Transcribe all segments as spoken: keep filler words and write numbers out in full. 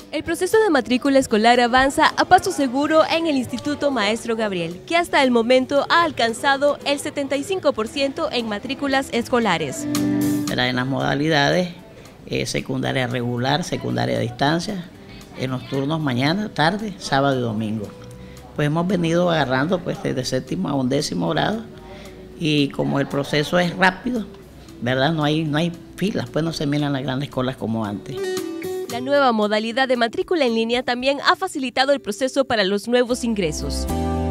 El proceso de matrícula escolar avanza a paso seguro en el Instituto Maestro Gabriel, que hasta el momento ha alcanzado el setenta y cinco por ciento en matrículas escolares. En las modalidades eh, secundaria regular, secundaria a distancia, en los turnos mañana, tarde, sábado y domingo. Pues hemos venido agarrando pues desde séptimo a undécimo grado y como el proceso es rápido, ¿verdad? No hay, no hay filas, pues no se miran las grandes colas como antes. La nueva modalidad de matrícula en línea también ha facilitado el proceso para los nuevos ingresos.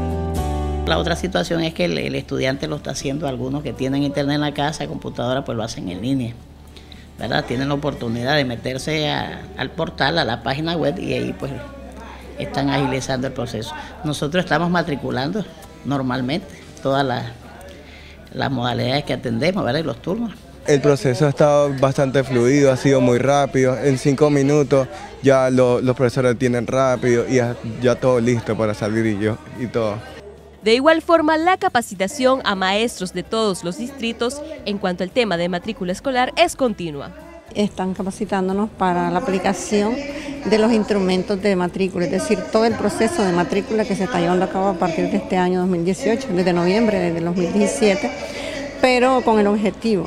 La otra situación es que el, el estudiante lo está haciendo, algunos que tienen internet en la casa, computadora, pues lo hacen en línea, ¿verdad? Tienen la oportunidad de meterse a, al portal, a la página web y ahí pues están agilizando el proceso. Nosotros estamos matriculando normalmente todas las, las modalidades que atendemos, ¿verdad? Y los turnos. El proceso ha estado bastante fluido, ha sido muy rápido. En cinco minutos ya lo, los profesores tienen rápido y ya, ya todo listo para salir y yo y todo. De igual forma, la capacitación a maestros de todos los distritos en cuanto al tema de matrícula escolar es continua. Están capacitándonos para la aplicación de los instrumentos de matrícula, es decir, todo el proceso de matrícula que se está llevando a cabo a partir de este año dos mil dieciocho, desde noviembre de dos mil diecisiete, pero con el objetivo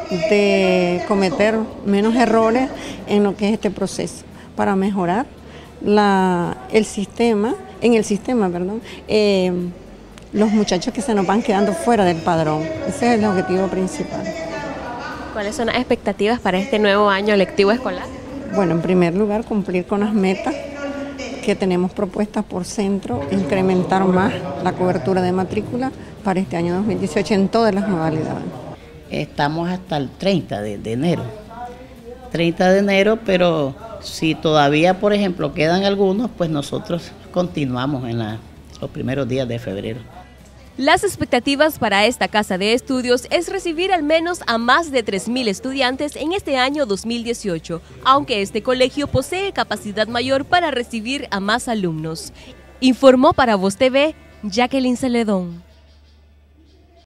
de cometer menos errores en lo que es este proceso, para mejorar la, el sistema, en el sistema, perdón, eh, los muchachos que se nos van quedando fuera del padrón. Ese es el objetivo principal. ¿Cuáles son las expectativas para este nuevo año lectivo escolar? Bueno, en primer lugar, cumplir con las metas que tenemos propuestas por centro, incrementar más la cobertura de matrícula para este año dos mil dieciocho en todas las modalidades. Estamos hasta el treinta de enero, treinta de enero, pero si todavía, por ejemplo, quedan algunos, pues nosotros continuamos en la, los primeros días de febrero. Las expectativas para esta casa de estudios es recibir al menos a más de tres mil estudiantes en este año dos mil dieciocho, aunque este colegio posee capacidad mayor para recibir a más alumnos. Informó para Voz T V, Jacqueline Celedón.